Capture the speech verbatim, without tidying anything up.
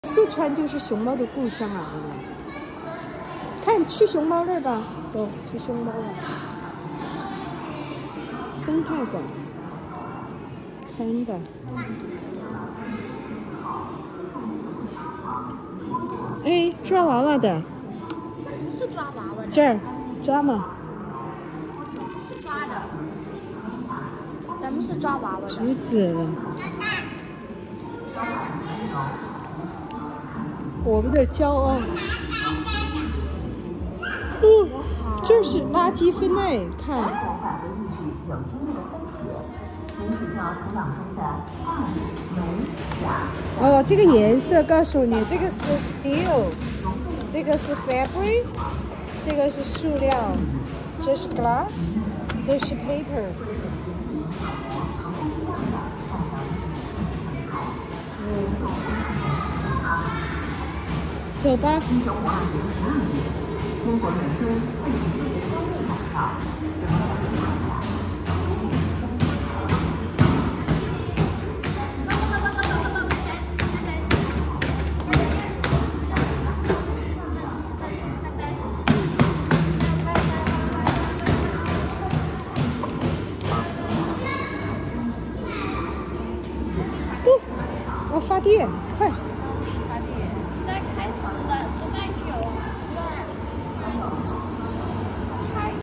四川就是熊猫的故乡啊！看，去熊猫那儿吧，走，去熊猫吧。生态馆，看的。哎，抓娃娃的。 这不是抓娃娃的。 这儿，抓嘛。 是抓的。咱们是抓娃娃的。 竹子。我们的骄傲。哦，这是垃圾分类，看。哦，这个颜色告诉你，这个是 steel， 这个是 fabric， 这个是塑料，这是 glass， 这是 paper。走吧。中国伦敦最贵的消费买票，哦，要发电。